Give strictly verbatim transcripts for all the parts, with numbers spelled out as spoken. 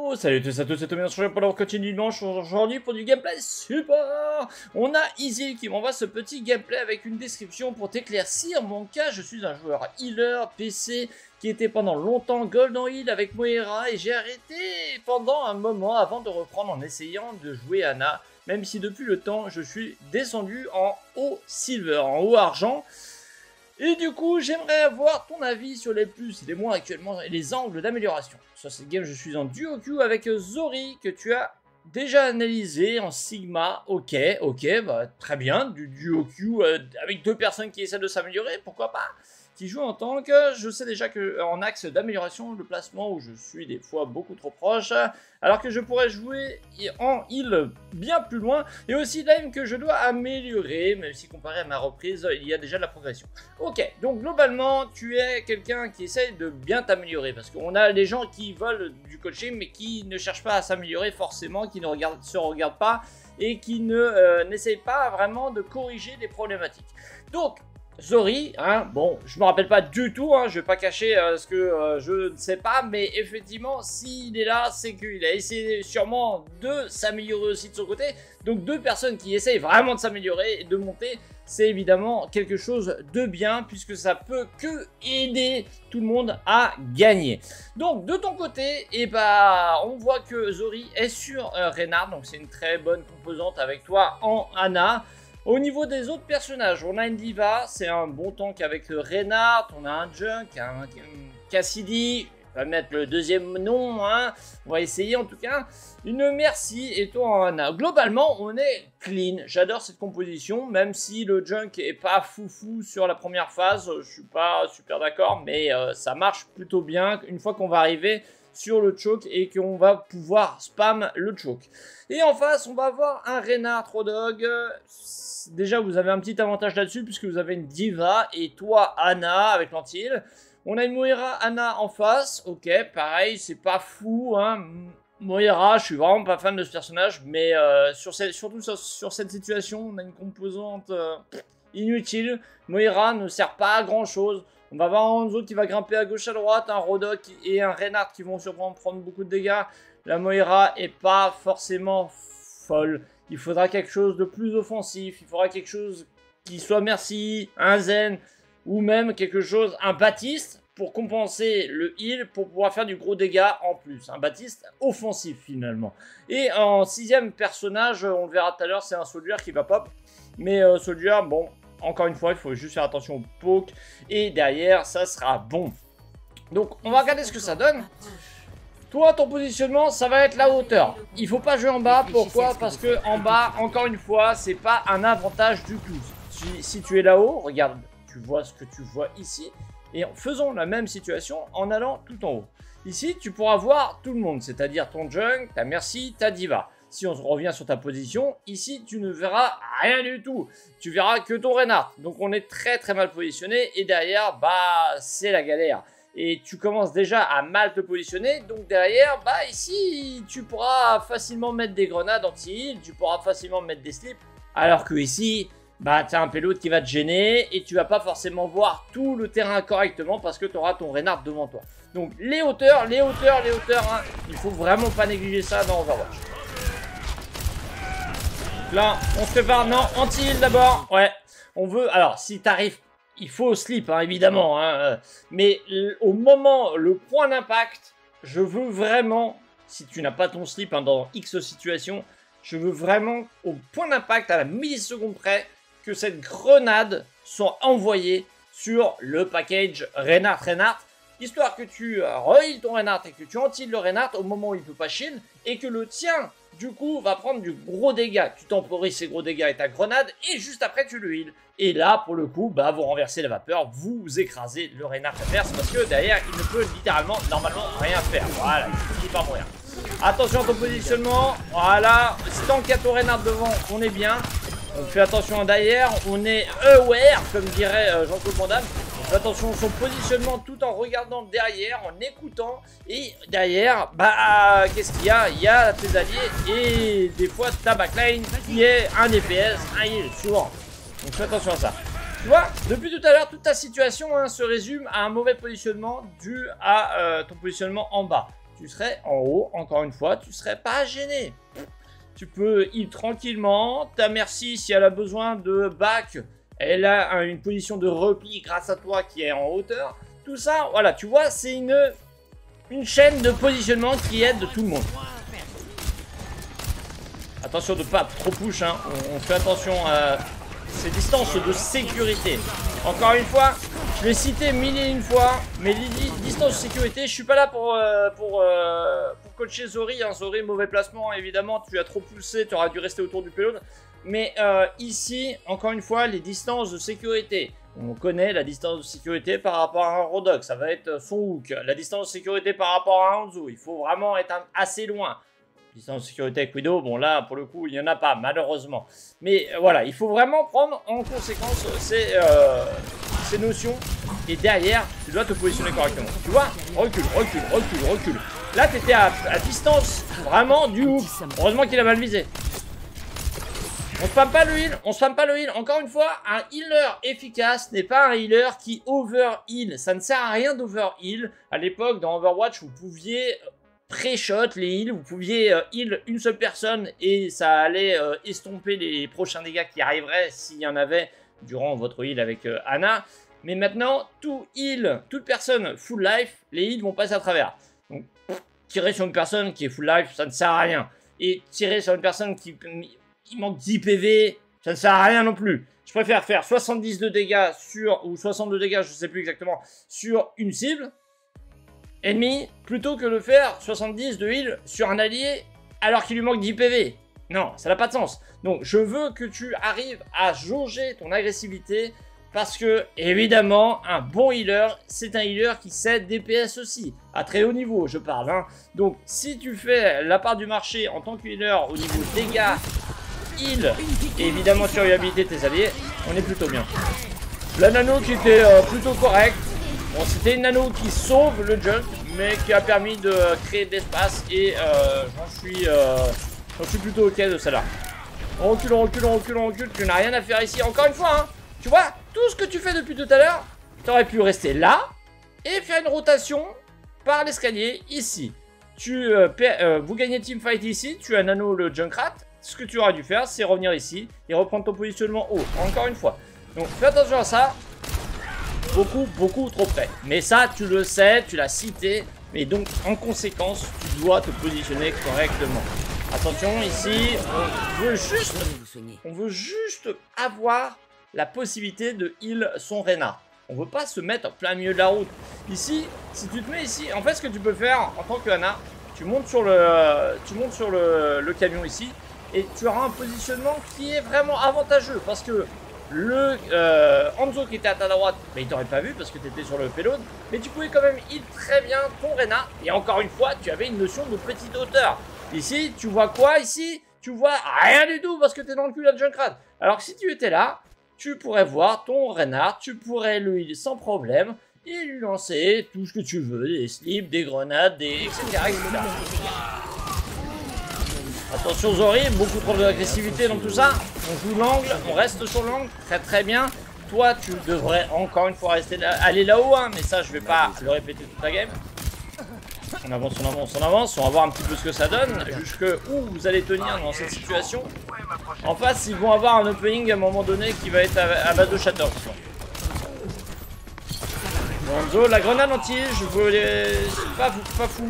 Oh, salut à tous, à tous, c'est Tommy, on pour continue dimanche aujourd'hui pour du gameplay super. On a Easy qui m'envoie ce petit gameplay avec une description pour t'éclaircir mon cas. Je suis un joueur healer P C qui était pendant longtemps Golden Heal avec Moira et j'ai arrêté pendant un moment avant de reprendre en essayant de jouer Ana, même si depuis le temps je suis descendu en haut silver, en haut argent. Et du coup, j'aimerais avoir ton avis sur les plus et les moins actuellement et les angles d'amélioration. Sur cette game, je suis en duo queue avec Zori, que tu as déjà analysé en Sigma. Ok, ok, bah, très bien. Du duo queue euh, avec deux personnes qui essaient de s'améliorer, pourquoi pas. Qui joue en tant que, je sais déjà que en axe d'amélioration, le placement où je suis des fois beaucoup trop proche, alors que je pourrais jouer en heal bien plus loin, et aussi l'aim que je dois améliorer, même si comparé à ma reprise, il y a déjà de la progression. Ok, donc globalement, tu es quelqu'un qui essaye de bien t'améliorer, parce qu'on a les gens qui veulent du coaching, mais qui ne cherchent pas à s'améliorer forcément, qui ne regardent, se regardent pas, et qui ne euh, n'essayent pas vraiment de corriger des problématiques. Donc, Zori, hein, bon, je me rappelle pas du tout, hein, je vais pas cacher euh, ce que euh, je ne sais pas, mais effectivement, s'il est là, c'est qu'il a essayé sûrement de s'améliorer aussi de son côté. Donc deux personnes qui essayent vraiment de s'améliorer et de monter, c'est évidemment quelque chose de bien, puisque ça peut que aider tout le monde à gagner. Donc de ton côté, eh ben, on voit que Zori est sur euh, Reinhardt, donc c'est une très bonne composante avec toi en Ana. Au niveau des autres personnages, on a une D.Va, c'est un bon tank avec Reinhardt, on a un Junk, un, un Cassidy, on va mettre le deuxième nom, hein. On va essayer en tout cas, une Mercy et toi en Ana. Globalement, on est clean, j'adore cette composition, même si le Junk est pas foufou sur la première phase, je suis pas super d'accord, mais euh, ça marche plutôt bien une fois qu'on va arriver sur le choke et qu'on va pouvoir spam le choke. Et en face, on va avoir un Reinhardt Rodog. Déjà, vous avez un petit avantage là-dessus puisque vous avez une D.Va et toi, Ana, avec l'anti-heal. On a une Moira, Ana en face. Ok, pareil, c'est pas fou, hein. Moira, je suis vraiment pas fan de ce personnage, mais euh, sur cette, surtout sur, sur cette situation, on a une composante euh, inutile. Moira ne sert pas à grand-chose. On va avoir un Hanzo qui va grimper à gauche à droite, un Rodok et un Reinhardt qui vont sûrement prendre beaucoup de dégâts. La Moira est pas forcément folle. Il faudra quelque chose de plus offensif. Il faudra quelque chose qui soit Mercy, un Zen ou même quelque chose, un Baptiste pour compenser le heal pour pouvoir faire du gros dégât en plus. Un Baptiste offensif finalement. Et en sixième personnage, on le verra tout à l'heure, c'est un Soldier qui va pop. Mais euh, Soldier, bon... Encore une fois, il faut juste faire attention au poke. Et derrière, ça sera bon. Donc, on va regarder ce que ça donne. Toi, ton positionnement, ça va être la hauteur. Il faut pas jouer en bas. Pourquoi? Parce que en bas, encore une fois, c'est pas un avantage du tout. Si, si tu es là-haut, regarde, tu vois ce que tu vois ici. Et faisons la même situation en allant tout en haut. Ici, tu pourras voir tout le monde. C'est-à-dire ton Junk, ta Mercy, ta D.Va. Si on revient sur ta position, ici, tu ne verras rien du tout. Tu verras que ton Reinhardt. Donc, on est très, très mal positionné. Et derrière, bah, c'est la galère. Et tu commences déjà à mal te positionner. Donc, derrière, bah, ici, tu pourras facilement mettre des grenades anti-heal. Tu pourras facilement mettre des slips. Alors que ici, bah, tu as un payload qui va te gêner. Et tu vas pas forcément voir tout le terrain correctement parce que tu auras ton Reinhardt devant toi. Donc, les hauteurs, les hauteurs, les hauteurs, hein, il faut vraiment pas négliger ça dans Overwatch. Là, on se prépare. Non, anti-heal d'abord. Ouais, on veut... Alors, si t'arrives... Il faut slip, hein, évidemment. Hein, mais au moment, le point d'impact, je veux vraiment... Si tu n'as pas ton slip hein, dans X situation, je veux vraiment, au point d'impact, à la milliseconde près, que cette grenade soit envoyée sur le package Reinhardt Reinhardt. Histoire que tu re-heal ton Reinhardt et que tu anti-heal le Reinhardt au moment où il ne peut pas shield. Et que le tien... Du coup, va prendre du gros dégât. Tu temporises ces gros dégâts avec ta grenade et juste après, tu le heal. Et là, pour le coup, bah, vous renversez la vapeur, vous écrasez le Reinhardt adverse parce que derrière, il ne peut littéralement, normalement, rien faire. Voilà, il finit par mourir. Attention à ton positionnement. Voilà, tant qu'il y a ton Reinhardt devant, on est bien. On fait attention à derrière, on est aware, comme dirait euh, Jean-Claude Van Damme. On fait attention à son positionnement tout en regardant derrière, en écoutant. Et derrière, bah, qu'est-ce qu'il y a? Il y a tes alliés et des fois ta backline qui est un D P S, un heal, souvent. Donc fais attention à ça. Tu vois, depuis tout à l'heure, toute ta situation hein, se résume à un mauvais positionnement dû à euh, ton positionnement en bas. tu serais en haut, encore une fois, tu serais pas gêné. Tu peux heal tranquillement, ta Mercy, si elle a besoin de back, elle a une position de repli grâce à toi qui est en hauteur. Tout ça, voilà, tu vois, c'est une, une chaîne de positionnement qui aide tout le monde. Attention de pas trop push, hein. on, on fait attention à ces distances de sécurité. Encore une fois, je l'ai cité mille et une fois, mais les distances de sécurité, je suis pas là pour, euh, pour, euh, pour coacher Zori. Hein. Zori, mauvais placement, évidemment, tu as trop poussé, tu auras dû rester autour du payload. Mais euh, ici, encore une fois, les distances de sécurité. On connaît la distance de sécurité par rapport à un Rodog, ça va être son hook. La distance de sécurité par rapport à un Hanzo, il faut vraiment être assez loin. Distance de sécurité avec Widow, bon là, pour le coup, il n'y en a pas, malheureusement. Mais euh, voilà, il faut vraiment prendre en conséquence ces, euh, ces notions. Et derrière, tu dois te positionner correctement. Tu vois, recule, recule, recule, recule. Là, tu étais à, à distance, vraiment, du hook. Heureusement qu'il a mal visé. On spam pas le heal, on spam pas le heal. Encore une fois, un healer efficace n'est pas un healer qui over-heal. Ça ne sert à rien d'over-heal. À l'époque, dans Overwatch, vous pouviez pré-shot les heals, vous pouviez euh, heal une seule personne et ça allait euh, estomper les prochains dégâts qui arriveraient s'il y en avait durant votre heal avec euh, Ana. Mais maintenant, tout heal, toute personne full life, les heals vont passer à travers. Donc, tirer sur une personne qui est full life, ça ne sert à rien. Et tirer sur une personne qui... il manque dix P V, ça ne sert à rien non plus. Je préfère faire soixante-dix de dégâts sur, ou soixante-deux dégâts, je ne sais plus exactement, sur une cible ennemi, plutôt que de faire soixante-dix de heal sur un allié alors qu'il lui manque dix P V. Non, ça n'a pas de sens. Donc, je veux que tu arrives à jauger ton agressivité parce que, évidemment, un bon healer, c'est un healer qui sait D P S aussi, à très haut niveau, je parle. Hein. Donc, si tu fais la part du marché en tant que healer au niveau dégâts, heal et évidemment survivabilité de tes alliés, on est plutôt bien. La nano qui était euh, plutôt correcte. Bon, c'était une nano qui sauve le junk, mais qui a permis de créer de l'espace et euh, j'en suis, euh, j'en suis plutôt ok de celle-là. On recule, on recule, on recule, on recule. Tu n'as rien à faire ici. Encore une fois, hein, tu vois, tout ce que tu fais depuis tout à l'heure, tu aurais pu rester là et faire une rotation par l'escalier ici. Tu, euh, euh, vous gagnez teamfight ici, tu as nano le Junkrat. Ce que tu aurais dû faire, c'est revenir ici et reprendre ton positionnement haut. Encore une fois. Donc, fais attention à ça. Beaucoup, beaucoup trop près. Mais ça, tu le sais, tu l'as cité. Mais donc, en conséquence, tu dois te positionner correctement. Attention, ici, on veut juste, on veut juste avoir la possibilité de heal son Reinhardt. On veut pas se mettre en plein milieu de la route. Ici, si tu te mets ici, en fait, ce que tu peux faire en tant que Ana, tu montes sur le, tu montes sur le, le camion ici. Et tu auras un positionnement qui est vraiment avantageux. Parce que le euh, Hanzo qui était à ta droite, mais il t'aurait pas vu parce que tu étais sur le payload. Mais tu pouvais quand même heal très bien ton Reinhardt. Et encore une fois, tu avais une notion de petite hauteur. Ici, tu vois quoi ici? Tu vois rien du tout parce que tu es dans le cul de Junkrat. Alors que si tu étais là, tu pourrais voir ton Reinhardt. Tu pourrais le heal sans problème. Et lui lancer tout ce que tu veux. Des slips, des grenades, des... et cetera et cetera. Attention Zori, beaucoup trop d'agressivité dans tout ça. On joue l'angle, on reste sur l'angle, très très bien. Toi tu devrais encore une fois rester là, aller là-haut, hein, mais ça je vais pas le répéter toute la game. On avance, on avance, on avance, on va voir un petit peu ce que ça donne, jusque où vous allez tenir dans cette situation. En face ils vont avoir un opening à un moment donné qui va être à, à base de shatter. Bonzo, la grenade anti, je voulais... c'est pas, pas fou.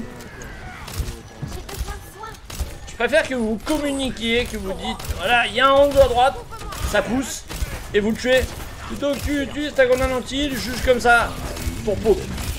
Je préfère que vous communiquiez, que vous dites, voilà, il y a un Hanzo à droite, ça pousse, et vous le tuez. Plutôt que tu utilises ta grenade anti-heal, juste comme ça, pour poke.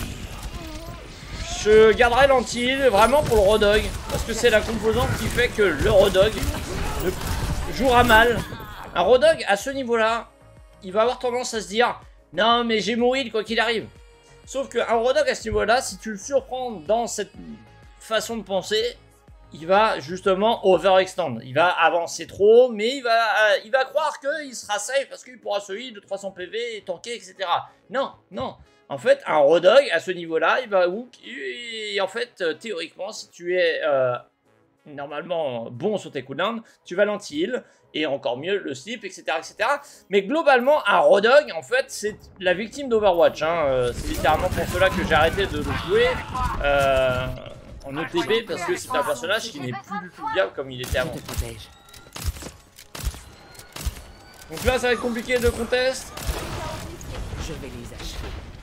Je garderai l'anti-heal vraiment pour le Rodog, parce que c'est la composante qui fait que le Rodog jouera mal. Un Rodog, à ce niveau-là, il va avoir tendance à se dire, non mais j'ai mon heal quoi qu'il arrive. Sauf qu'un Rodog à ce niveau-là, si tu le surprends dans cette façon de penser, il va justement overextend. Il va avancer trop, mais il va, euh, il va croire qu'il sera safe parce qu'il pourra se heal de trois cents P V et tanker, et cetera. Non, non. En fait, un Rodog, à ce niveau-là, il va hook. Et en fait, euh, théoriquement, si tu es euh, normalement bon sur tes cooldowns, tu vas l'anti-heal. Et encore mieux, le slip, et cetera, et cetera. Mais globalement, un Rodog, en fait, c'est la victime d'Overwatch. Hein. Euh, c'est littéralement pour cela que j'ai arrêté de le jouer. Euh... en O T B parce que c'est un personnage qui n'est plus du tout viable comme il était avant. Donc là ça va être compliqué de contest. Je vais les achever.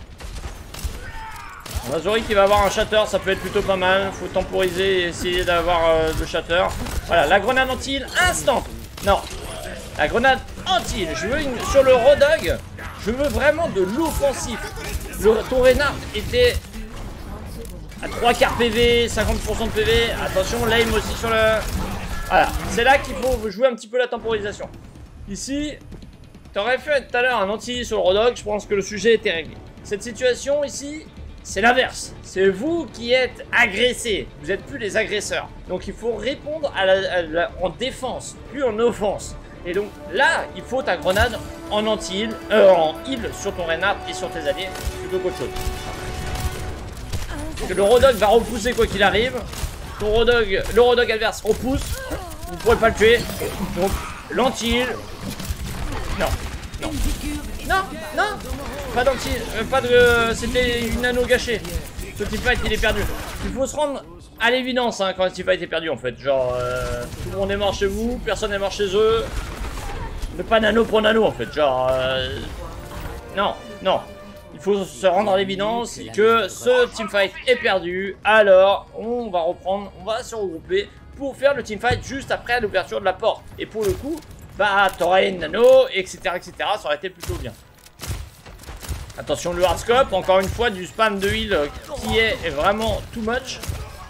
On a Zori qui va avoir un shatter, ça peut être plutôt pas mal. Faut temporiser et essayer d'avoir euh, le shatter. Voilà, la grenade anti-heal instant. Non, la grenade anti-heal. Je veux une sur le Rodog. Je veux vraiment de l'offensif. Le ton Reinhardt était à trois quarts P V, cinquante pour cent de P V. Attention, l'aim aussi sur le... Voilà, c'est là qu'il faut jouer un petit peu la temporisation. Ici, t'aurais fait tout à l'heure un anti sur le Rodog, je pense que le sujet était réglé. Cette situation ici, c'est l'inverse. C'est vous qui êtes agressés. Vous n'êtes plus les agresseurs. Donc il faut répondre à la, à la, en défense, plus en offense. Et donc là, il faut ta grenade en anti-heal, euh, en heal sur ton Reinhardt et sur tes alliés, plutôt qu'autre chose. Parce que le Rodog va repousser quoi qu'il arrive. Ton Rodog, le Rodog adverse repousse. Vous ne pourrez pas le tuer. Donc l'anti-heal. Non, non. Non, non. Pas d'anti, euh, pas de. Euh, C'était une anneau gâchée. Ce teamfight il est perdu. Il faut se rendre à l'évidence hein, quand un teamfight est perdu en fait. Genre, euh, tout le monde est mort chez vous, personne n'est mort chez eux. Ne pas nano pour nano en fait. Genre, euh, non, non. Il faut se rendre à l'évidence que ce teamfight est perdu. Alors, on va reprendre, on va se regrouper pour faire le teamfight juste après l'ouverture de la porte. Et pour le coup, bah, t'aurais une nano, et cetera, et cetera. Ça aurait été plutôt bien. Attention le hardscope, encore une fois du spam de heal qui est vraiment too much.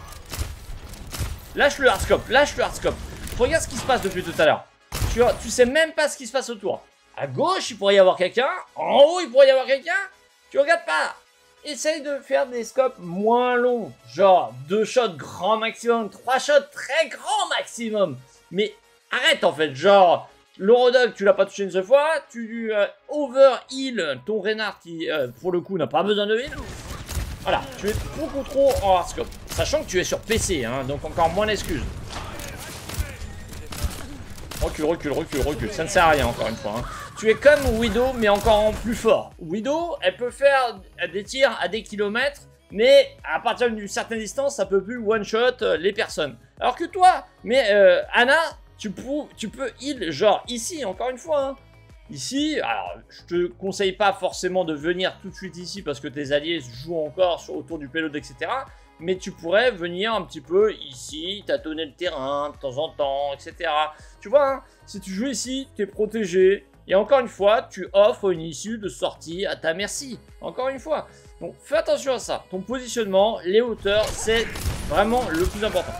Lâche le hardscope, lâche le hardscope. Regarde ce qui se passe depuis tout à l'heure. Tu, tu sais même pas ce qui se passe autour. À gauche il pourrait y avoir quelqu'un, en haut il pourrait y avoir quelqu'un. Tu regardes pas. Essaye de faire des scopes moins longs. Genre deux shots grand maximum, trois shots très grand maximum. Mais arrête en fait, genre... Le Rodog, tu l'as pas touché une seule fois, tu euh, over-heal ton Reinhardt qui, euh, pour le coup, n'a pas besoin de heal. Voilà, tu es beaucoup trop en hardscope. Sachant que tu es sur P C, hein, donc encore moins d'excuses. Recule, recule, recule, recule, ça ne sert à rien encore une fois. Hein. Tu es comme Widow, mais encore en plus fort. Widow, elle peut faire des tirs à des kilomètres, mais à partir d'une certaine distance, ça peut plus one-shot les personnes. Alors que toi, mais euh, Ana... Tu peux, tu peux heal, genre ici, encore une fois. Hein. Ici, alors je te conseille pas forcément de venir tout de suite ici parce que tes alliés jouent encore sur, autour du payload, et cetera. Mais tu pourrais venir un petit peu ici, tâtonner le terrain de temps en temps, et cetera. Tu vois, hein, si tu joues ici, tu es protégé. Et encore une fois, tu offres une issue de sortie à ta merci. Encore une fois. Donc fais attention à ça. Ton positionnement, les hauteurs, c'est vraiment le plus important.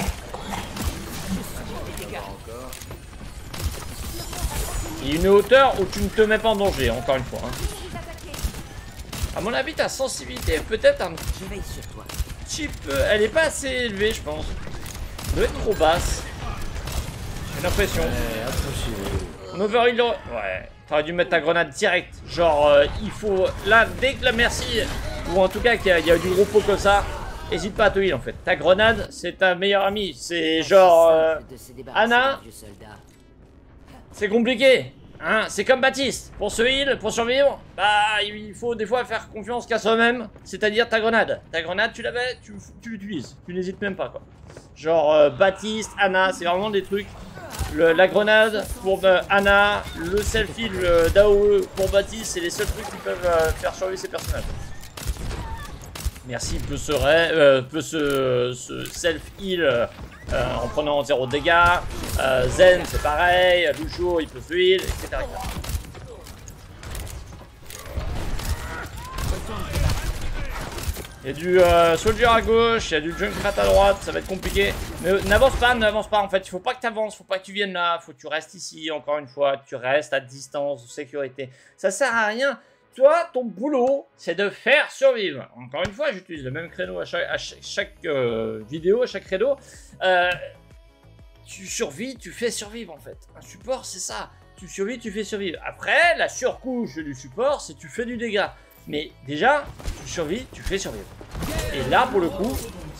Et une hauteur où tu ne te mets pas en danger, encore une fois. Hein. À mon avis, ta sensibilité peut-être un petit peu... Elle est pas assez élevée, je pense. Elle doit être trop basse. J'ai l'impression. On overheal... Ouais. T'aurais dû mettre ta grenade direct. Genre, euh, il faut... Là, dès que la merci... Ou en tout cas qu'il y, y a du gros pot comme ça... Hésite pas à te heal en fait. Ta grenade, c'est ta meilleure amie. C'est genre... Euh, Ana... C'est compliqué, hein, c'est comme Baptiste. Pour se heal, pour survivre, bah il faut des fois faire confiance qu'à soi-même. C'est-à-dire ta grenade. Ta grenade, tu l'avais, tu, tu l'utilises. Tu n'hésites même pas quoi. Genre euh, Baptiste, Ana, c'est vraiment des trucs. Le, la grenade pour euh, Ana, le self-heal euh, d'A O E pour Baptiste, c'est les seuls trucs qui peuvent euh, faire survivre ces personnages. Merci peut se, euh, peut se, se self-heal euh, euh, en prenant zéro dégâts. Euh, Zen, c'est pareil. Lucio, il peut se heal, et cetera et cetera. Il y a du euh, soldier à gauche, il y a du junkrat à droite, ça va être compliqué. Mais n'avance pas, n'avance pas en fait. Il faut pas que tu avances, faut pas que tu viennes là. Faut que tu restes ici, encore une fois. Tu restes à distance de sécurité. Ça sert à rien. Toi, ton boulot, c'est de faire survivre. Encore une fois, j'utilise le même créneau à chaque, à chaque, chaque euh, vidéo, à chaque credo. Euh, tu survis, tu fais survivre en fait. Un support, c'est ça. Tu survis, tu fais survivre. Après, la surcouche du support, c'est tu fais du dégât. Mais déjà, tu survis, tu fais survivre. Et là, pour le coup,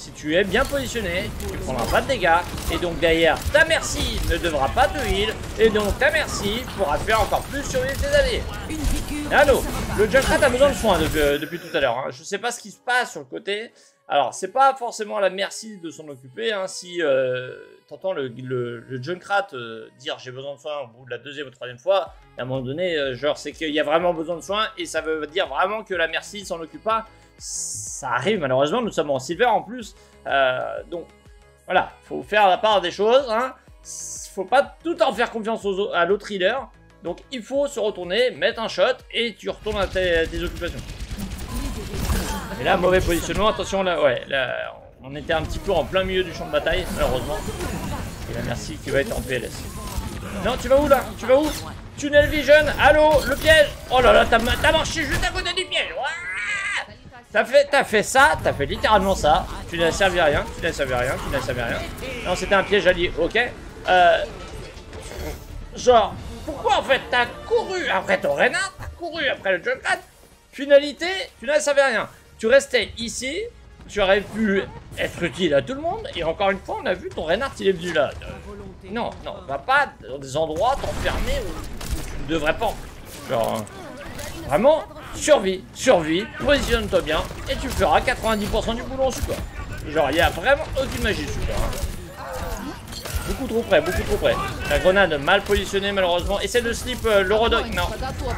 si tu es bien positionné, tu prendras pas de dégâts. Et donc derrière, ta merci ne devra pas te heal. Et donc ta merci pourra faire encore plus survivre tes alliés. Allô, le Junkrat a besoin de soins depuis, euh, depuis tout à l'heure. Hein. Je sais pas ce qui se passe sur le côté. Alors, c'est pas forcément à la merci de s'en occuper. Hein. Si euh, t'entends le, le, le Junkrat euh, dire j'ai besoin de soins au bout de la deuxième ou troisième fois, à un moment donné, euh, genre c'est qu'il y a vraiment besoin de soins et ça veut dire vraiment que la merci s'en occupe pas. Ça arrive malheureusement, nous sommes en silver en plus. Euh, donc voilà, faut faire la part des choses. Hein. Faut pas tout en faire confiance aux, à l'autre healer. Donc il faut se retourner, mettre un shot et tu retournes à tes, tes occupations. Et là, mauvais positionnement, attention là, ouais, là, on était un petit peu en plein milieu du champ de bataille, malheureusement. Et la merci qui va être en P L S. Non, tu vas où là? Tu vas où? Tunnel Vision, allô, le piège. Oh là là, t'as marché juste à côté du piège. T'as fait, t'as fait ça, t'as fait littéralement ça. Tu n'as servi à rien, tu n'as servi à rien, tu n'as servi à rien. Non, c'était un piège allié, ok. Euh, genre, pourquoi en fait t'as couru après ton Reinhardt, t'as couru après le Junkrat? Finalité, tu n'as servi à rien. Tu restais ici, tu aurais pu être utile à tout le monde, et encore une fois, on a vu ton Reinhardt, il est venu là. Non, non, va pas dans des endroits t'enfermer où, où tu ne devrais pas. Genre, vraiment, survie, survie, positionne-toi bien, et tu feras quatre-vingt-dix pour cent du boulot en support. Genre, il n'y a vraiment aucune magie support. Hein. Beaucoup trop près, beaucoup trop près. La grenade mal positionnée, malheureusement. Essaie de slip euh, le Rodok, non.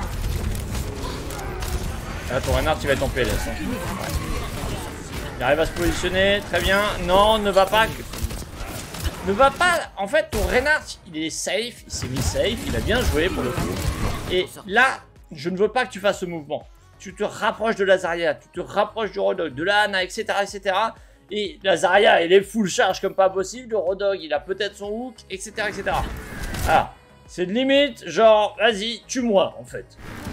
Là, ton Reinhardt, il va être en P L S. Hein. Ouais. Il arrive à se positionner, très bien. Non, ne va pas. Ne va pas. En fait, ton Reinhardt, il est safe. Il s'est mis safe. Il a bien joué pour le coup. Et là, je ne veux pas que tu fasses ce mouvement. Tu te rapproches de la Zarya. Tu te rapproches du Rodog, de la Ana, et cetera, et cetera. Et la Zarya, elle est full charge comme pas possible. Le Rodog, il a peut-être son hook, et cetera, et cetera. Ah, c'est de limite. Genre, vas-y, tue-moi, en fait.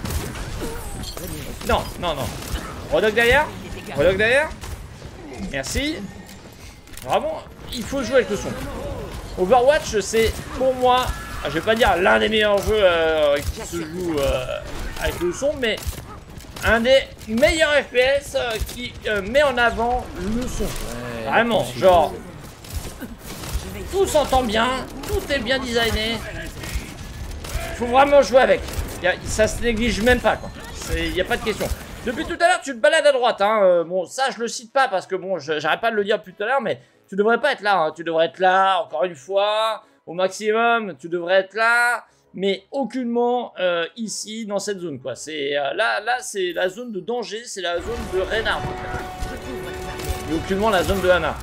Non, non, non. Rodog derrière. Rodog derrière. Merci. Vraiment, il faut jouer avec le son. Overwatch, c'est pour moi, je vais pas dire l'un des meilleurs jeux euh, qui se joue euh, avec le son, mais un des meilleurs F P S euh, qui euh, met en avant le son. Ouais, vraiment, genre, tout s'entend bien, tout est bien designé. Il faut vraiment jouer avec. Y a, ça se néglige même pas, quoi. Il n'y a pas de question. Depuis tout à l'heure, tu te balades à droite. Hein. Euh, bon, ça, je le cite pas parce que bon, j'arrête pas de le dire depuis tout à l'heure, mais tu devrais pas être là. Hein. Tu devrais être là, encore une fois, au maximum. Tu devrais être là, mais aucunement euh, ici, dans cette zone, quoi. C'est euh, là, là, c'est la zone de danger, c'est la zone de Reinhardt. Et aucunement la zone de Ana.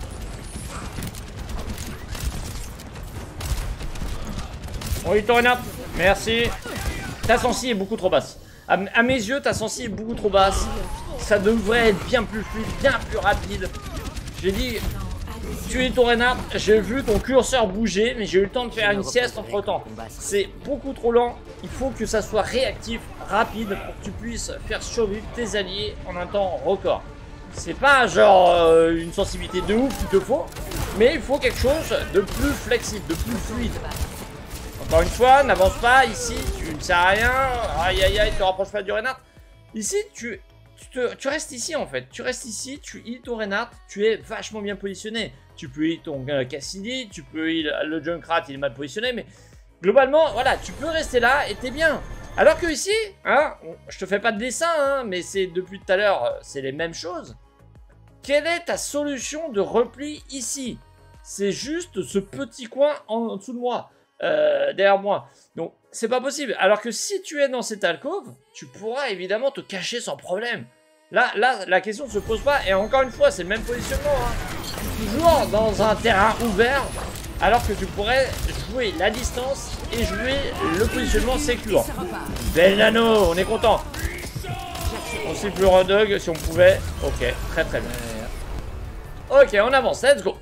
Oui, ton Reinhardt. Merci. Ta sensi est beaucoup trop basse. À, à mes yeux, ta sensi est beaucoup trop basse. Ça devrait être bien plus fluide, bien plus rapide. J'ai dit, tu es ton Reinhardt, j'ai vu ton curseur bouger, mais j'ai eu le temps de faire une sieste entre temps. C'est beaucoup trop lent. Il faut que ça soit réactif, rapide, pour que tu puisses faire survivre tes alliés en un temps record. C'est pas genre euh, une sensibilité de ouf qu'il te faut, mais il faut quelque chose de plus flexible, de plus fluide. Encore une fois, n'avance pas, ici, tu ne sers à rien, aïe aïe aïe, te rapproche pas du Reinhardt. Ici, tu, tu, te, tu restes ici en fait, tu restes ici, tu heal ton Reinhardt, tu es vachement bien positionné. Tu peux heal ton euh, Cassidy, tu peux heal le Junkrat, il est mal positionné, mais globalement, voilà, tu peux rester là et t'es bien. Alors que ici, hein, je te fais pas de dessin, hein, mais c'est depuis tout à l'heure, c'est les mêmes choses. Quelle est ta solution de repli ici? C'est juste ce petit coin en, en dessous de moi. Euh, derrière moi. Donc c'est pas possible. Alors que si tu es dans cette alcôve, tu pourras évidemment te cacher sans problème. Là, là, la question ne se pose pas. Et encore une fois, c'est le même positionnement. Hein. Toujours dans un terrain ouvert, alors que tu pourrais jouer la distance et jouer le positionnement sécure. Belle nano, on est content. On siffle le Rodog si on pouvait. Ok, très très bien. Ok, on avance, let's go.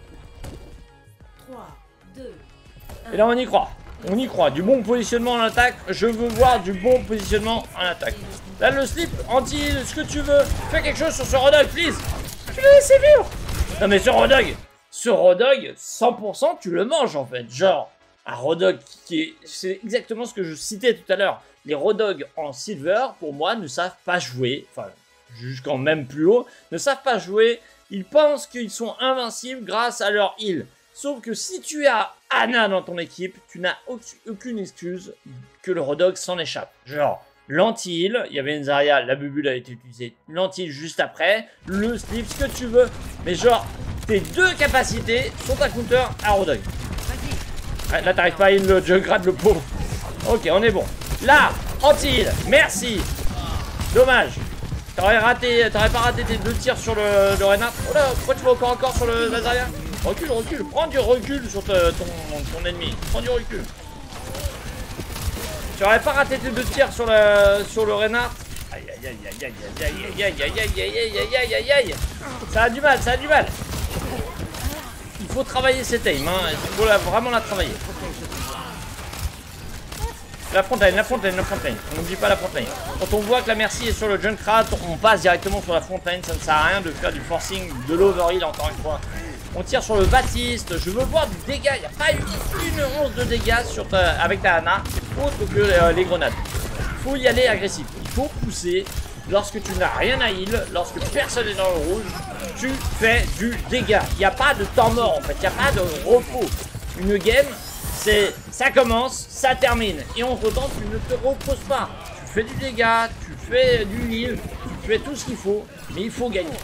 Et là on y croit, on y croit, du bon positionnement en attaque, je veux voir du bon positionnement en attaque. Là le slip, anti, ce que tu veux, fais quelque chose sur ce Rodog, please. Tu l'as laissé vivre. Non mais ce Rodog, ce Rodog, cent pour cent tu le manges en fait, genre, un Rodog qui est, c'est exactement ce que je citais tout à l'heure. Les Rodog en silver, pour moi, ne savent pas jouer, enfin, jusqu'en même plus haut, ne savent pas jouer Ils pensent qu'ils sont invincibles grâce à leur heal. Sauf que si tu as Ana dans ton équipe, tu n'as aucune excuse que le Rodog s'en échappe. Genre, l'anti-heal, il y avait une Zarya, la bubule a été utilisée, l'anti-heal juste après, le slip, ce que tu veux. Mais genre, tes deux capacités sont un counter à Rodog. Ouais, là, t'arrives pas à heal le Junkrat, le pauvre. Ok, on est bon. Là, anti-heal, merci. Dommage. T'aurais raté, t'aurais pas raté tes deux tirs sur le, le Reinhardt. Oh là, pourquoi tu vas encore encore sur le Zarya? Recule, recule, prends du recul sur te, ton, ton ennemi. Prends du recul. Tu aurais pas raté tes deux tirs sur le, sur le Reinhardt. Aïe aïe aïe aïe aïe aïe aïe aïe aïe aïe aïe aïe aïe aïe aïe. Ça a du mal, ça a du mal. Il faut travailler cette aim, hein. Il faut la, vraiment la travailler. La frontline, la frontline, la frontline. On n'oublie pas la frontline. Quand on voit que la Mercy est sur le Junkrat, on passe directement sur la frontline. Ça ne sert à rien de faire du forcing, de l'overheal encore une fois. On tire sur le Baptiste. Je veux voir du dégât. Il n'y a pas eu une once de dégâts sur ta, avec ta Ana, autre que euh, les grenades. Il faut y aller agressif. Il faut pousser. Lorsque tu n'as rien à heal, lorsque personne n'est dans le rouge, tu fais du dégât. Il n'y a pas de temps mort en fait. Il n'y a pas de repos. Une game, c'est ça commence, ça termine. Et en temps, tu ne te reposes pas. Tu fais du dégât, tu fais du heal, tu fais tout ce qu'il faut. Mais il faut gagner.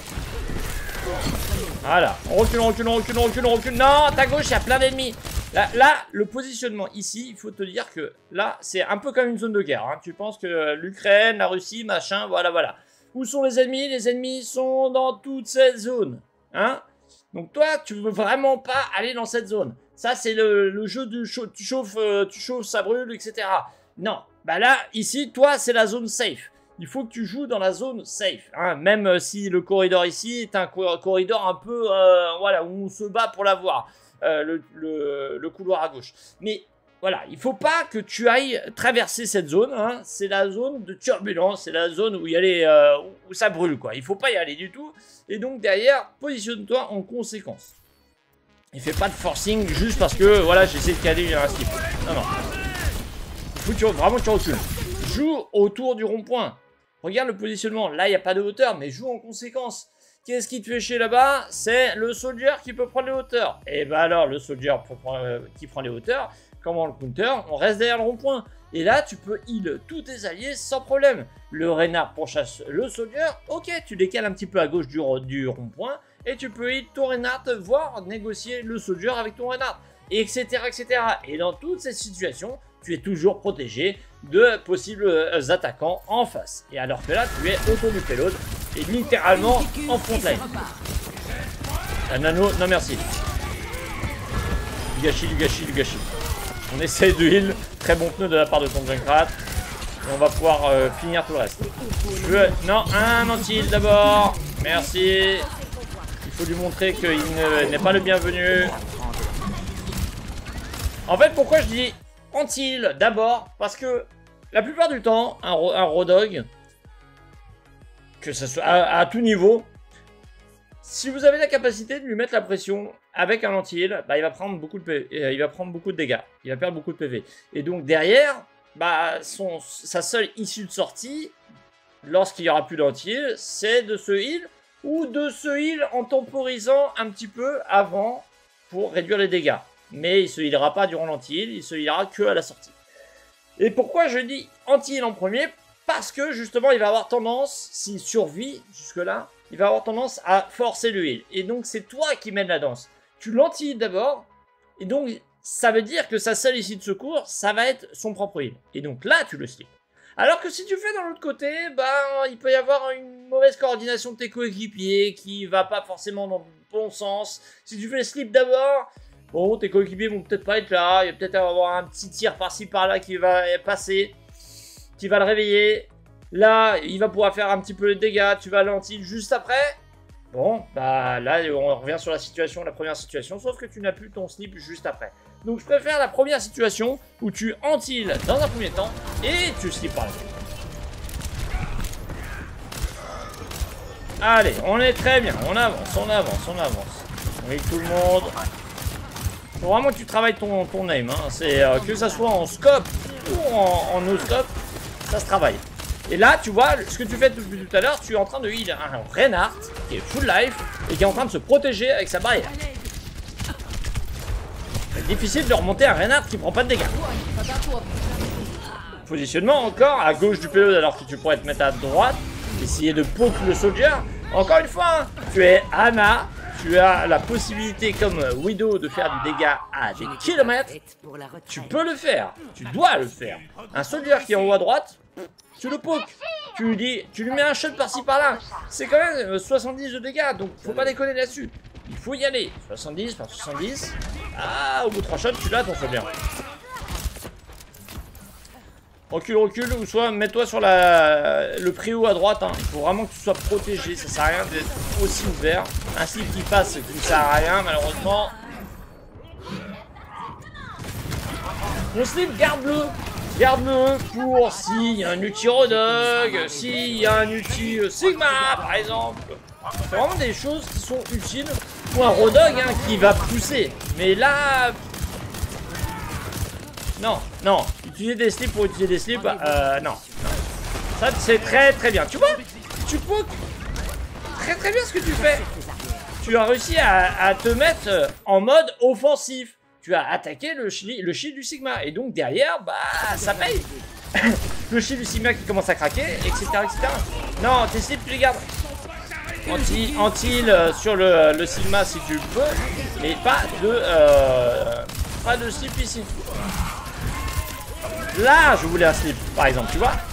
Voilà, on recule, on recule, on recule, on recule, on recule. Non, à ta gauche, il y a plein d'ennemis. Là, là, le positionnement ici, il faut te dire que là, c'est un peu comme une zone de guerre. Hein. Tu penses que l'Ukraine, la Russie, machin, voilà, voilà. Où sont les ennemis? Les ennemis sont dans toute cette zone. Hein? Donc toi, tu veux vraiment pas aller dans cette zone. Ça, c'est le, le jeu du chauffe, tu chauffes, euh, tu chauffes, ça brûle, et cetera. Non, bah là, ici, toi, c'est la zone safe. Il faut que tu joues dans la zone safe, hein, même si le corridor ici est un corridor un peu, euh, voilà, où on se bat pour l'avoir, euh, le, le, le couloir à gauche. Mais voilà, il faut pas que tu ailles traverser cette zone, hein, c'est la zone de turbulence, c'est la zone où il y a les, euh, où ça brûle, quoi. Il faut pas y aller du tout, et donc derrière, positionne-toi en conséquence. Et fais pas de forcing juste parce que, voilà, j'essaie de caler un slip. Non, non. Il faut que tu, vraiment que tu recules. Joue autour du rond-point. Regarde le positionnement. Là, il n'y a pas de hauteur, mais joue en conséquence. Qu'est-ce qui te fait chier là-bas? C'est le soldier qui peut prendre les hauteurs. Et bah alors, le soldier euh, qui prend les hauteurs, comment le counter? On reste derrière le rond-point. Et là, tu peux heal tous tes alliés sans problème. Le Reinhardt pourchasse le soldier. Ok, tu décales un petit peu à gauche du, du rond-point. Et tu peux heal ton Reinhardt, voire négocier le soldier avec ton Reinhardt. Etc, et cetera. Et dans toutes ces situations, tu es toujours protégé de possibles euh, attaquants en face. Et alors que là, tu es autour du payload et littéralement en frontline. Un nano, non merci. Du gâchis, du gâchis, du gâchis. On essaye de heal. Très bon pneu de la part de ton Junkrat. Et on va pouvoir euh, finir tout le reste. Je veux... Non, un anti-heal d'abord. Merci. Il faut lui montrer qu'il n'est pas le bienvenu. En fait, pourquoi je dis anti-heal d'abord? Parce que la plupart du temps, un, un Rodog, que ce soit à, à tout niveau, si vous avez la capacité de lui mettre la pression avec un anti-heal, bah, il va prendre beaucoup de P V, il va prendre beaucoup de dégâts, il va perdre beaucoup de P V. Et donc derrière, bah, son, sa seule issue de sortie, lorsqu'il n'y aura plus d'anti-heal, c'est de se heal ou de se heal en temporisant un petit peu avant pour réduire les dégâts. Mais il ne se healera pas durant l'anti-heal, il se healera que à la sortie. Et pourquoi je dis anti-heal en premier? Parce que justement, il va avoir tendance, s'il survit jusque-là, il va avoir tendance à forcer le heal. Et donc, c'est toi qui mènes la danse. Tu l'anti-heal d'abord, et donc, ça veut dire que sa seule issue de secours, ça va être son propre heal. Et donc là, tu le slip. Alors que si tu fais dans l'autre côté, ben, il peut y avoir une mauvaise coordination de tes coéquipiers qui va pas forcément dans le bon sens. Si tu fais le slip d'abord... Bon, tes coéquipiers vont peut-être pas être là, il va peut-être avoir un petit tir par-ci par-là qui va passer, qui va le réveiller. Là, il va pouvoir faire un petit peu de dégâts, tu vas l'anti juste après. Bon, bah là, on revient sur la situation, la première situation, sauf que tu n'as plus ton slip juste après. Donc je préfère la première situation où tu anti-heal dans un premier temps et tu slip par la suite. Allez, on est très bien, on avance, on avance, on avance. On heal tout le monde. Faut vraiment que tu travailles ton, ton aim, hein. C'est euh, que ça soit en scope ou en, en no scope, ça se travaille. Et là, tu vois, ce que tu fais depuis tout à l'heure, tu es en train de heal un Reinhardt qui est full life et qui est en train de se protéger avec sa barrière. C'est difficile de remonter un Reinhardt qui prend pas de dégâts. Positionnement encore à gauche du payload alors que tu pourrais te mettre à droite. Essayer de poke le soldier. Encore une fois, hein, tu es Ana. Tu as la possibilité comme Widow de faire du dégât à des kilomètres. Tu peux le faire. Tu dois le faire. Un soldier qui est en haut à droite, tu le pokes. Tu lui dis, tu lui mets un shot par-ci par-là. C'est quand même soixante-dix de dégâts, donc faut pas déconner là-dessus. Il faut y aller. soixante-dix par soixante-dix. Ah, au bout de trois shots, tu l'as ton soldier. Recule, recule, ou soit mets-toi sur la, le préau à droite. Hein. Il faut vraiment que tu sois protégé. Ça sert à rien d'être aussi ouvert. Un slip qui passe, qui ne sert à rien, malheureusement. Mon slip, garde-le. Garde-le pour s'il y a un ulti Rodog, s'il y a un ulti Sigma, par exemple. C'est vraiment des choses qui sont utiles pour un Rodog hein, qui va pousser. Mais là... Non, non. Utiliser des slips pour utiliser des slips, euh, non. non. Ça, c'est très très bien. Tu vois, tu pokes très très bien ce que tu fais. Tu as réussi à, à te mettre en mode offensif. Tu as attaqué le, le shield du Sigma. Et donc derrière, bah, ça paye. Le shield du Sigma qui commence à craquer, et cetera et cetera. Non, tes slips, tu les gardes. Anti, anti-heal sur le, le Sigma si tu peux. Mais pas de, euh, pas de slip ici. Là, je voulais un slip, par exemple, tu vois.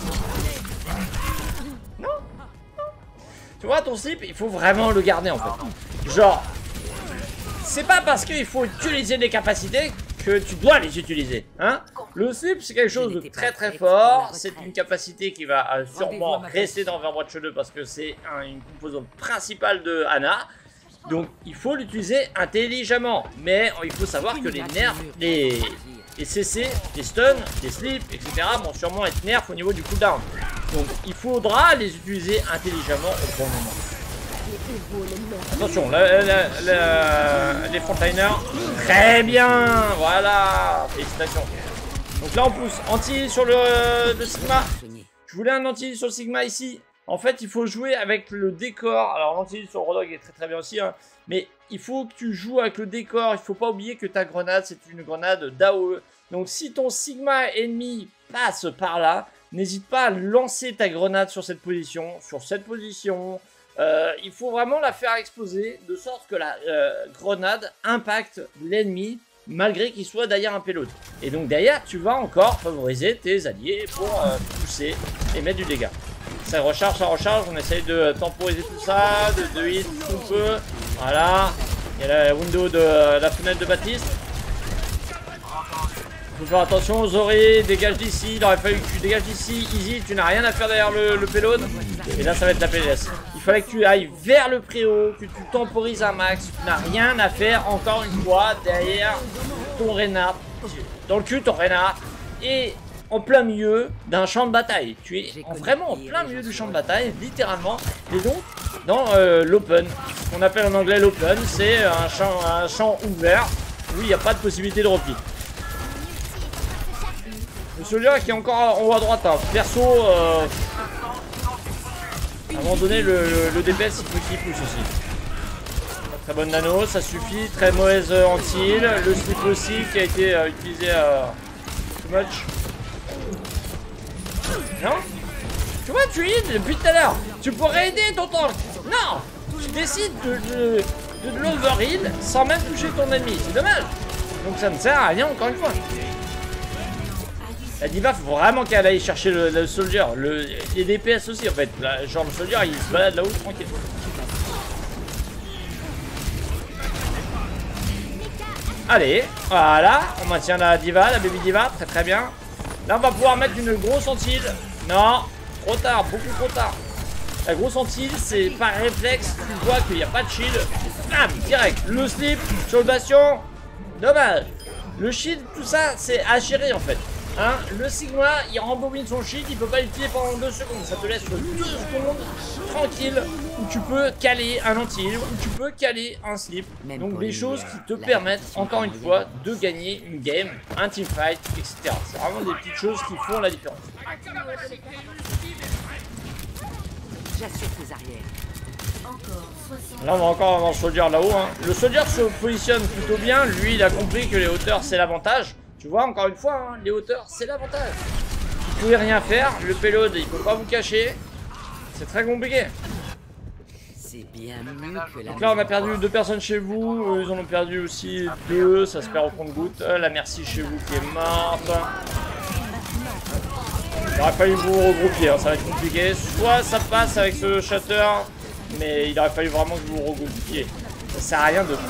Non, non. Tu vois, ton slip, il faut vraiment le garder, en fait. Genre, c'est pas parce qu'il faut utiliser des capacités que tu dois les utiliser, hein. Le slip, c'est quelque chose de très très fort. C'est une capacité qui va euh, sûrement rester dans Overwatch deux parce que c'est un, une composante principale de Ana. Donc, il faut l'utiliser intelligemment. Mais il faut savoir que les nerfs, les... les C C, les stuns, les slips, et cetera vont sûrement être nerfs au niveau du cooldown. Donc il faudra les utiliser intelligemment au bon moment. Attention, la, la, la, les frontliners, très bien, voilà, félicitations. Donc là on pousse, anti sur le, le Sigma. Je voulais un anti sur le Sigma ici. En fait il faut jouer avec le décor. Alors l'anti sur le Rodog est très très bien aussi, hein. Mais il faut que tu joues avec le décor. Il faut pas oublier que ta grenade, c'est une grenade d'A O E. Donc si ton Sigma ennemi passe par là, n'hésite pas à lancer ta grenade sur cette position. Sur cette position. Euh, il faut vraiment la faire exploser de sorte que la euh, grenade impacte l'ennemi malgré qu'il soit derrière un payload. Et donc derrière, tu vas encore favoriser tes alliés pour euh, pousser et mettre du dégât. Ça recharge, ça recharge. On essaye de temporiser tout ça, de, de hit tout un peu. Voilà. Il y a la window de la fenêtre de Baptiste. Faut faire attention, Zori, dégage d'ici. Il aurait fallu que tu dégages d'ici. Easy, tu n'as rien à faire derrière le, le payload. Et là, ça va être la P L S. Il fallait que tu ailles vers le préau, que tu temporises un max. Tu n'as rien à faire, encore une fois, derrière ton Reinhardt. Dans le cul, ton Reinhardt. Et en plein milieu d'un champ de bataille. Tu es en, vraiment en plein milieu du champ de bataille, littéralement. Et donc, dans euh, l'open, ce qu'on appelle en anglais l'open, c'est un champ, un champ ouvert où il n'y a pas de possibilité de repli. Celui-là qui est encore en haut à droite, hein. Perso, euh, à un moment donné, le, le, le D P S il faut qu'il pousse aussi. Très bonne nano, ça suffit. Très mauvaise euh, anti-heal. Le slip aussi qui a été euh, utilisé euh, too much. Non? Tu vois, tu heal depuis tout à l'heure. Tu pourrais aider ton tank. Non! Tu décides de, de, de, de l'overheal sans même toucher ton ennemi. C'est dommage. Donc ça ne sert à rien encore une fois. La diva, faut vraiment qu'elle aille chercher le, le soldier. Le, les D P S aussi en fait. Là, genre le soldier il se balade là-haut tranquille. Allez, voilà. On maintient la diva, la baby diva. Très très bien. Là on va pouvoir mettre une grosse anti-heal. Non, trop tard, beaucoup trop tard. La grosse anti-heal, c'est par réflexe. Tu vois qu'il n'y a pas de shield. Bam, direct. Le slip sur le bastion. Dommage. Le shield, tout ça, c'est à gérer en fait. Hein, le Sigma, il rembobine son shield, il peut pas l'utiliser pendant deux secondes. Ça te laisse deux secondes tranquille où tu peux caler un anti-heal, où tu peux caler un slip. Donc des choses qui te permettent, encore une fois, de gagner une game, un teamfight, et cetera. C'est vraiment des petites choses qui font la différence. J'assure tes arrières. Là, on va encore avoir un soldier là-haut. Hein. Le soldier se positionne plutôt bien. Lui, il a compris que les hauteurs, c'est l'avantage. Tu vois, encore une fois, hein, les hauteurs, c'est l'avantage. Vous pouvez rien faire. Le payload, il peut pas vous cacher. C'est très compliqué. C'est bien mieux que la. Donc là, on a perdu deux personnes chez vous. Eux, ils en ont perdu aussi deux. Ça se perd au compte-goutte. Euh, la merci chez vous qui est morte. Il aurait fallu vous regrouper. Hein. Ça va être compliqué. Soit ça passe avec ce shatter. Mais il aurait fallu vraiment que vous vous regroupiez. Ça sert à rien de...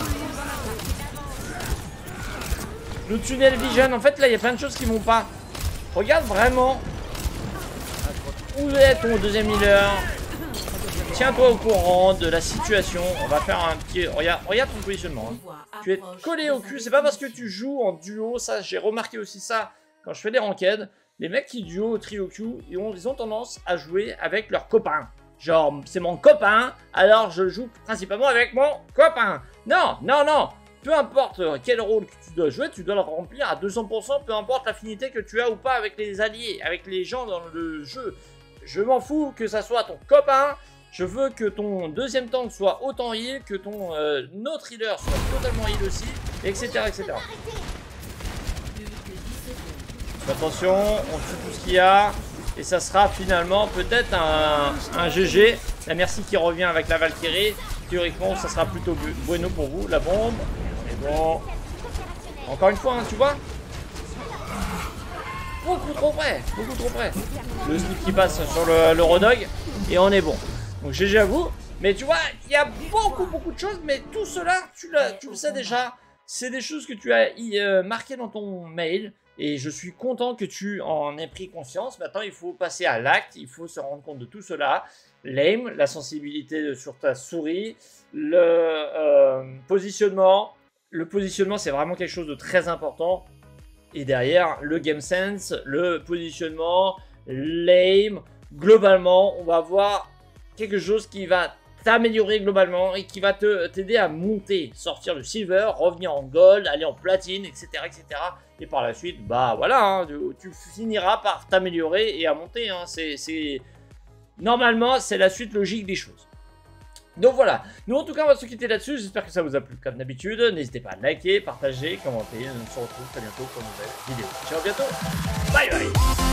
Le tunnel vision. En fait, là, il y a plein de choses qui vont pas. Regarde vraiment. Où est ton deuxième healer? Tiens-toi au courant de la situation. On va faire un petit... Regarde, regarde ton positionnement. Hein. Tu es collé au cul. C'est pas parce que tu joues en duo. Ça, j'ai remarqué aussi ça quand je fais des ranked. Les mecs qui duo au trio Q, ils ont, ils ont tendance à jouer avec leurs copains. Genre, c'est mon copain, alors je joue principalement avec mon copain. Non, non, non. Peu importe quel rôle que tu dois jouer, tu dois le remplir à deux cents pour cent, peu importe l'affinité que tu as ou pas avec les alliés, avec les gens dans le jeu. Je m'en fous que ça soit ton copain. Je veux que ton deuxième tank soit autant heal, que ton euh, autre healer soit totalement heal aussi, et cetera et cetera. Attention, on tue tout ce qu'il y a. Et ça sera finalement peut-être un, un G G. La merci qui revient avec la Valkyrie. Théoriquement, ça sera plutôt bueno pour vous. La bombe. Et bon. Encore une fois, hein, tu vois. Beaucoup trop près. Beaucoup trop près. Le slip qui passe sur le, le Rodog. Et on est bon. Donc G G à vous. Mais tu vois, il y a beaucoup, beaucoup de choses. Mais tout cela, tu, tu le sais déjà. C'est des choses que tu as euh, marquées dans ton mail. Et je suis content que tu en aies pris conscience. Maintenant, il faut passer à l'acte. Il faut se rendre compte de tout cela. L'aim, la sensibilité sur ta souris, le euh, positionnement. Le positionnement, c'est vraiment quelque chose de très important. Et derrière, le game sense, le positionnement, l'aim. Globalement, on va voir quelque chose qui va t'améliorer globalement et qui va te t'aider à monter, sortir du silver, revenir en gold, aller en platine, et cetera, et cetera. Et par la suite, bah voilà, hein, tu, tu finiras par t'améliorer et à monter. Hein, c'est normalement, c'est la suite logique des choses. Donc voilà, nous en tout cas on va se quitter là-dessus, j'espère que ça vous a plu comme d'habitude, n'hésitez pas à liker, partager, commenter, on se retrouve très bientôt pour une nouvelle vidéo. Ciao, à bientôt, bye bye.